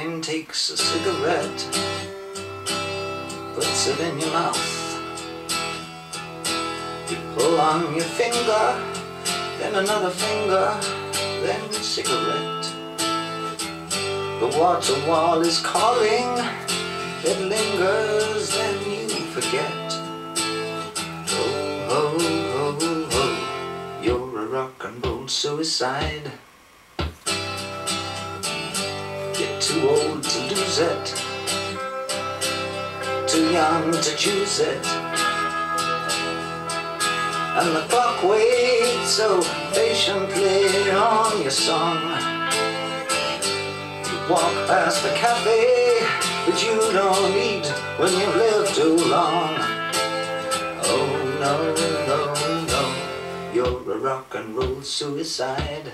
mind takes a cigarette, puts it in your mouth. You pull on your finger, then another finger, then a cigarette. The water wall is calling, it lingers, then you forget. Oh, oh, oh, oh, you're a rock and roll suicide. You're too old to lose it, too young to choose it. And the clock waits so patiently on your song. You walk past the cafe, but you don't eat when you've lived too long. Oh no, no, no, you're a rock and roll suicide.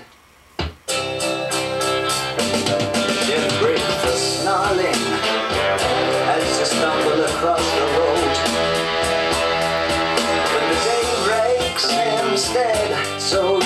You break the snarling as you stumble across the road. When the day breaks instead, so